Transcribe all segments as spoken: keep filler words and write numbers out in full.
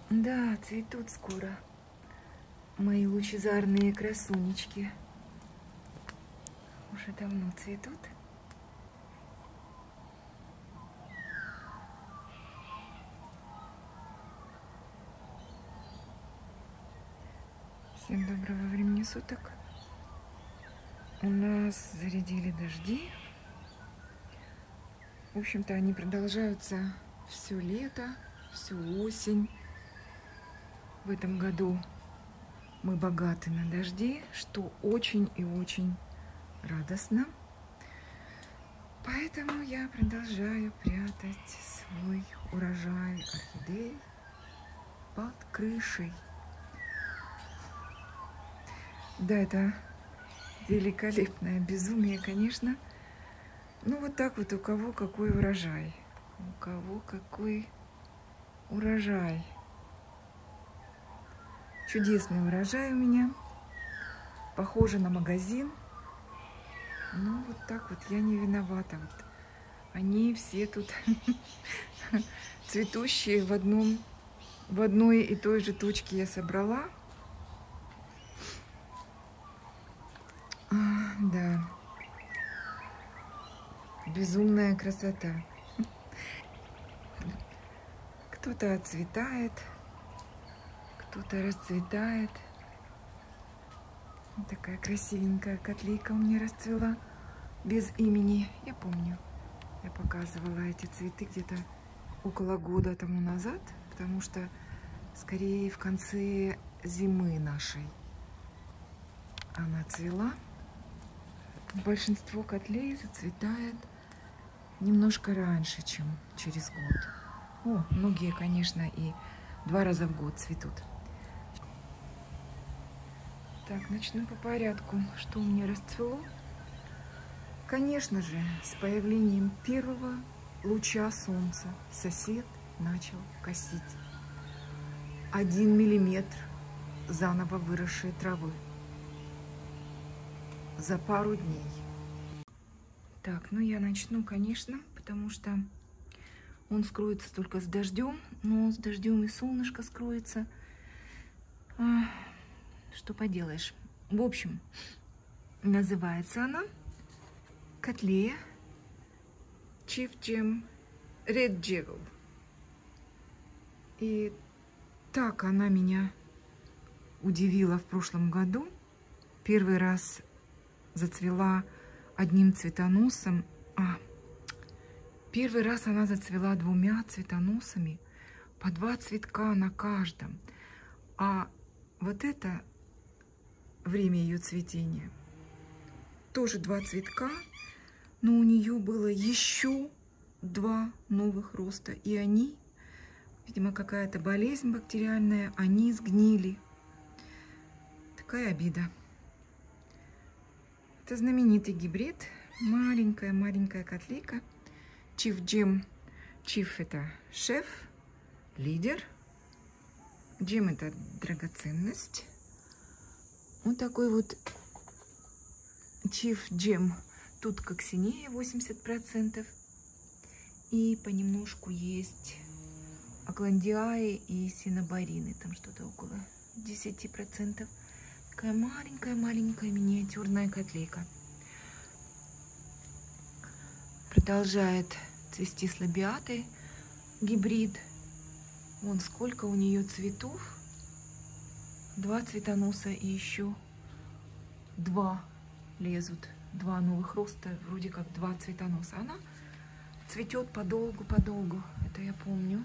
Да, цветут скоро мои лучезарные красунечки. Уже давно цветут. Всем доброго времени суток. У нас зарядили дожди. В общем-то, они продолжаются все лето, всю осень. В этом году мы богаты на дожди, что очень и очень радостно. Поэтому я продолжаю прятать свой урожай орхидей под крышей. Да, это великолепное безумие, конечно. Ну, вот так вот у кого какой урожай. У кого какой урожай. Чудесный урожай у меня. Похоже на магазин. Ну, вот так вот я не виновата. Вот они все тут цветущие в одном, в одной и той же точке я собрала. А, да. Безумная красота. Кто-то отцветает, кто-то расцветает. Вот такая красивенькая котлейка у меня расцвела без имени. Я помню, я показывала эти цветы где-то около года тому назад, потому что скорее в конце зимы нашей она цвела. Большинство котлей зацветает немножко раньше, чем через год. О, многие, конечно, и два раза в год цветут. Так, начну по порядку. Что у меня расцвело? Конечно же, с появлением первого луча солнца сосед начал косить один миллиметр заново выросшей травы за пару дней. Так, ну я начну, конечно, потому что он скроется только с дождем, но с дождем и солнышко скроется. А, что поделаешь. В общем, называется она котлея Chief Gem Red Jewel. И так она меня удивила в прошлом году. Первый раз зацвела одним цветоносом. А, первый раз она зацвела двумя цветоносами, по два цветка на каждом. А вот это время ее цветения тоже два цветка, но у нее было еще два новых роста. И они, видимо, какая-то болезнь бактериальная, они сгнили. Такая обида. Это знаменитый гибрид. Маленькая-маленькая котлейка. Chief Gem. Chief — это шеф, лидер. Gem — это драгоценность. Вот такой вот Chief Gem. Тут коксинея восемьдесят процентов. И понемножку есть агландиаи и синобарины. Там что-то около десяти процентов. Такая маленькая-маленькая миниатюрная котлейка. Продолжает цвести с лабиатой гибрид. Вон сколько у нее цветов. Два цветоноса и еще два лезут. Два новых роста, вроде как два цветоноса. Она цветет подолгу-подолгу. Это я помню.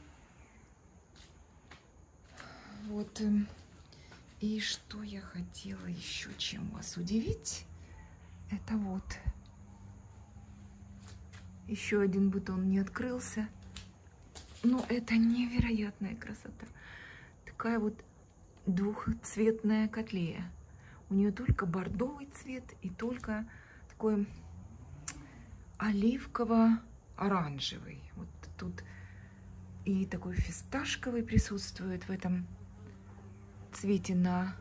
Вот. И что я хотела еще чем вас удивить? Это вот. Еще один бутон не открылся. Но это невероятная красота. Такая вот двухцветная котлея. У нее только бордовый цвет и только такой оливково-оранжевый. Вот тут и такой фисташковый присутствует в этом цвете на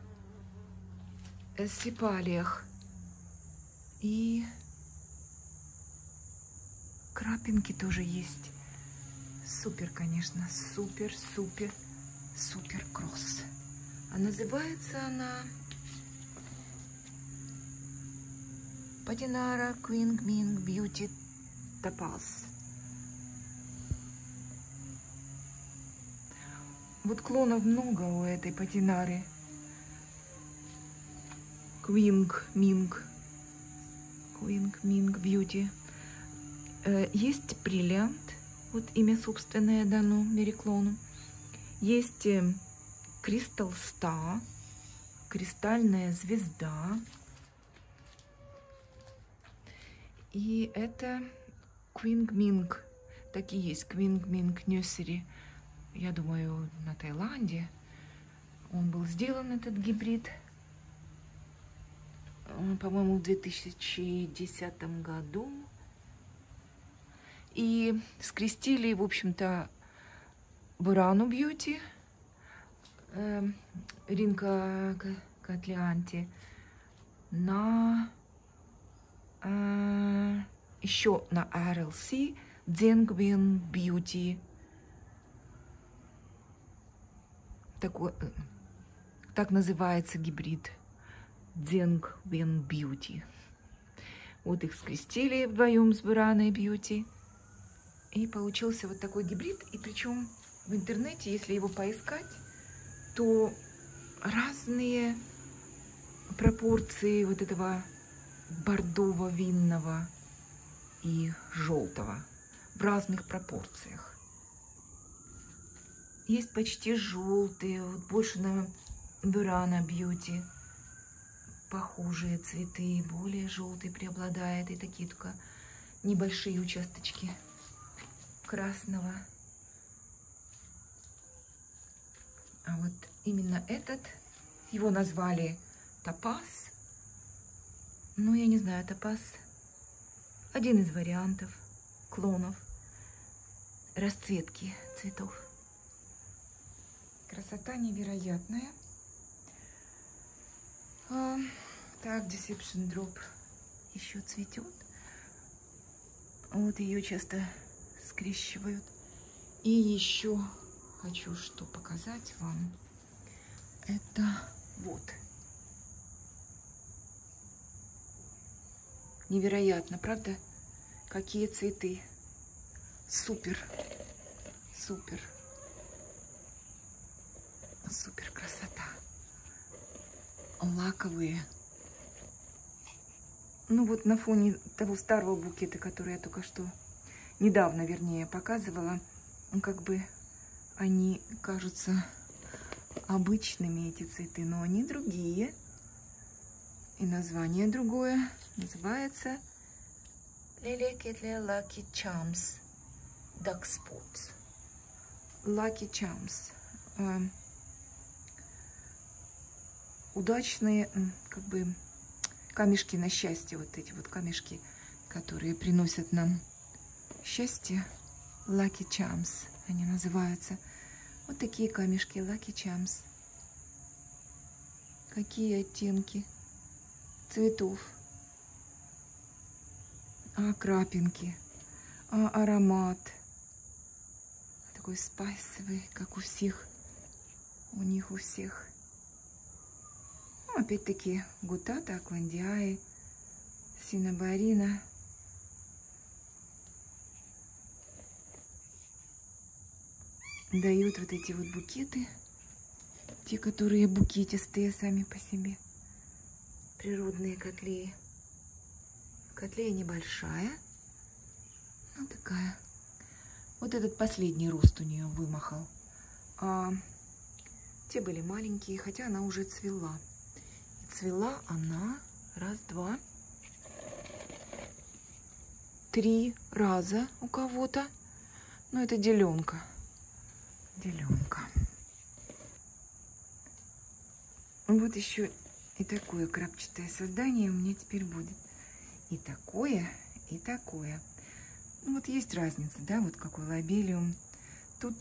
сепалиях. И крапинки тоже есть. Супер, конечно, супер-супер Супер Кросс. А называется она Patinara Queen Ming Beauty Topaz. Вот клонов много у этой Патинары. Queen Ming. Queen Ming Beauty. Есть бриллиант. Вот имя собственное дано Мериклону. Есть Crystal Star. Кристальная звезда. И это Queen Ming. Такие есть. Queen Ming Nursery. Я думаю, на Таиланде. Он был сделан, этот гибрид, по-моему, в две тысячи десятом году. И скрестили, в общем-то, Бурано Бьюти, э, Ринка Котлеанти, на э, еще на ар эл си Дзенгвин Бьюти. Такой, так называется гибрид. Дзенгвин Бьюти. Вот их скрестили вдвоем с Бураной Бьюти. И получился вот такой гибрид. И причем в интернете, если его поискать, то разные пропорции вот этого бордово-винного и желтого в разных пропорциях. Есть почти желтые, вот больше на Бурано Бьюти похожие цветы, более желтый преобладает, и такие только небольшие участочки красного. А вот именно этот, его назвали Топаз. Ну, я не знаю, Топаз один из вариантов клонов расцветки цветов. Красота невероятная. А, так, Deception Drop еще цветет. Вот ее часто скрещивают. И еще хочу что показать вам. Это вот. Невероятно, правда? Какие цветы. Супер. Супер. Супер красота. Лаковые. Ну вот на фоне того старого букета, который я только что, недавно, вернее, показывала, как бы они кажутся обычными, эти цветы, но они другие. И название другое. Называется Lily Ketley Lucky Charms Dark Spots. Lucky Charms. Удачные, как бы, камешки на счастье, вот эти вот камешки, которые приносят нам счастье, Lucky Charms они называются. Вот такие камешки, Lucky Charms. Какие оттенки цветов, а крапинки, а аромат такой спайсовый, как у всех, у них у всех. Опять-таки гутата, акландиаи, синабарина. Дают вот эти вот букеты, те, которые букетистые сами по себе. Природные котлеи. Котлея небольшая, ну такая. Вот этот последний рост у нее вымахал. А те были маленькие, хотя она уже цвела. Цвела она раз, два, три раза у кого-то. Но это деленка. Деленка. Вот еще и такое крапчатое создание у меня теперь будет. И такое, и такое. Ну, вот есть разница, да, вот какой лобелиум. Тут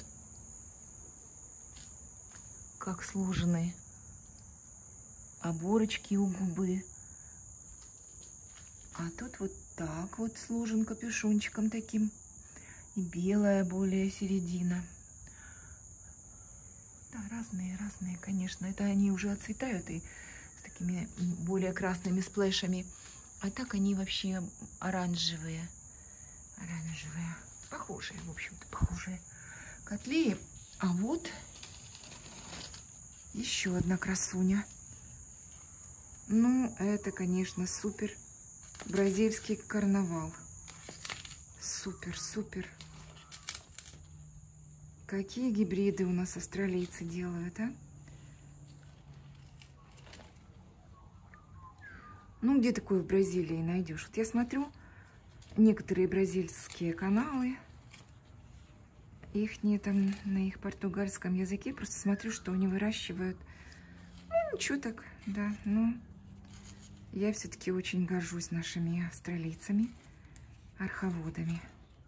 как сложены оборочки у губы. А тут вот так вот сложен капюшончиком таким. И белая более середина. Да, разные, разные, конечно. Это они уже отцветают и с такими более красными сплэшами. А так они вообще оранжевые. Оранжевые. Похожие, в общем-то, похожие котлеи. А вот еще одна красуня. Ну, это, конечно, супер. Бразильский карнавал. Супер, супер. Какие гибриды у нас австралийцы делают, а? Ну, где такое в Бразилии найдешь? Вот я смотрю некоторые бразильские каналы, их не там на их португальском языке, просто смотрю, что они выращивают. Ну, ничего так, да, но я все-таки очень горжусь нашими австралийцами, арховодами.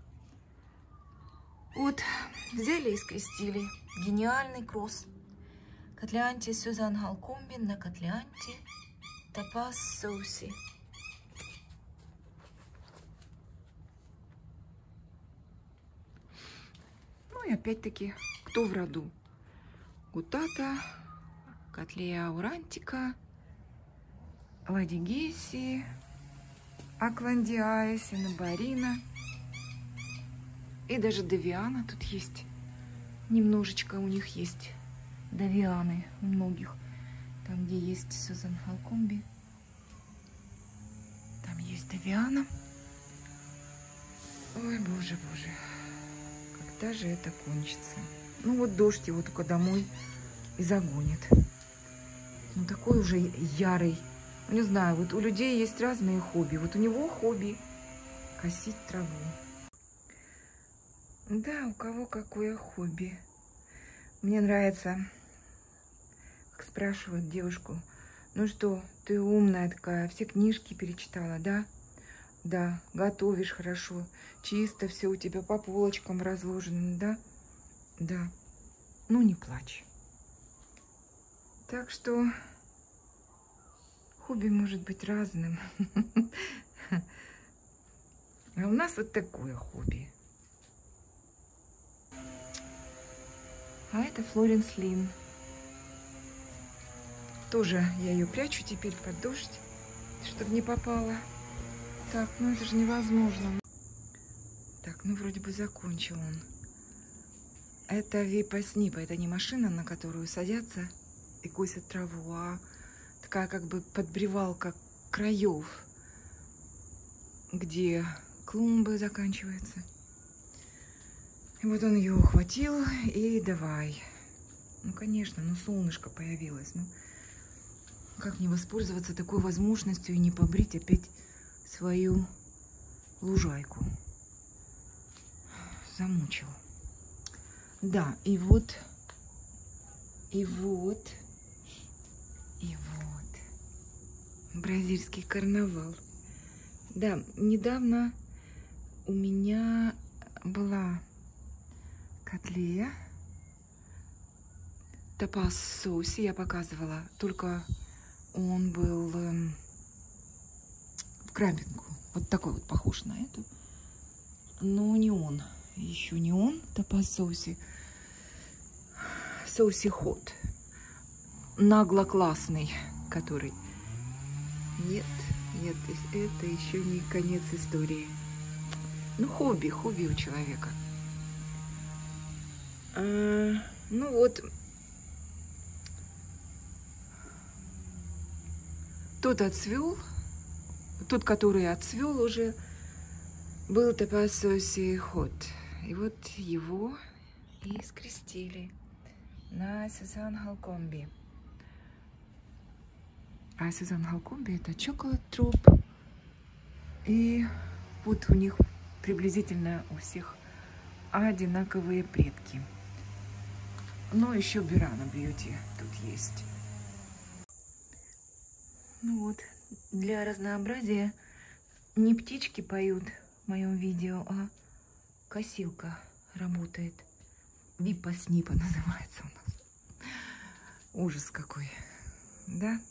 Вот, взяли и скрестили. Гениальный кросс. Котлеанти Сюзан Халкомби на котлеанти Топаз Соуси. Ну и опять-таки, кто в роду? Гутата, Котлея Аурантика, Ладигеси, Акландиая, Синабарина. И даже Девиана тут есть. Немножечко у них есть Девианы у многих. Там, где есть Сюзан Халкомби, там есть Девиана. Ой, боже, боже. Когда же это кончится? Ну вот дождь его только домой и загонит. Ну такой уже ярый. Не знаю, вот у людей есть разные хобби. Вот у него хобби косить траву. Да, у кого какое хобби. Мне нравится, как спрашивают девушку: ну что, ты умная такая, все книжки перечитала, да? Да, готовишь хорошо, чисто все у тебя по полочкам разложено, да? Да. Ну, не плачь. Так что хобби может быть разным. А у нас вот такое хобби. А это Флоренс Лин. Тоже я ее прячу теперь под дождь, чтобы не попала. Так, ну это же невозможно. Так, ну вроде бы закончил он. Это випаснипа. Это не машина, на которую садятся и косят траву, а такая как бы подбревалка краев, где клумбы заканчиваются. И вот он ее ухватил и давай. Ну, конечно, ну солнышко появилось. Ну, как не воспользоваться такой возможностью и не побрить опять свою лужайку. Замучил. Да, и вот, и вот, и вот. Бразильский карнавал. Да, недавно у меня была котлея Топаз Соуси, я показывала, только он был эм, в крабинку, вот такой вот похож на эту, но не он, еще не он, Топаз Соуси, Соуси Хот, нагло классный, который, нет, нет, это еще не конец истории, ну хобби, хобби у человека. А, ну вот, тот отцвел, тот, который отцвел уже, был Топаз Соуси Хот. И вот его и скрестили на Сюзан Халкомби. А Сюзан Халкомби это Chocolate Trop. И вот у них приблизительно у всех одинаковые предки. Но еще Бурана Бьюти тут есть. Ну вот, для разнообразия не птички поют в моем видео, а косилка работает. Випаснипа называется у нас. Ужас какой, да?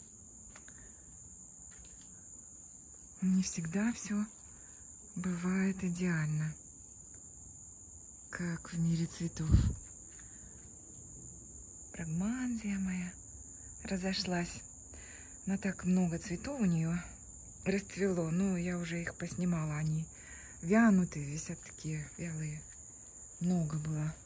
Не всегда все бывает идеально, как в мире цветов. Фрагманзия моя разошлась. Но так много цветов у нее расцвело. Но я уже их поснимала. Они вянутые, висят такие вялые. Много было.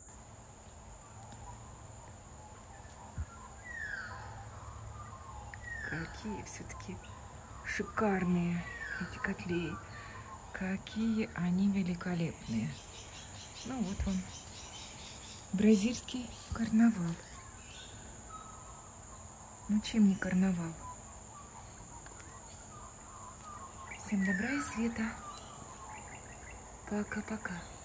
Какие все-таки шикарные эти котлеи. Какие они великолепные. Ну вот он. Бразильский карнавал. Ну чем не карнавал? Всем добра и света. Пока-пока.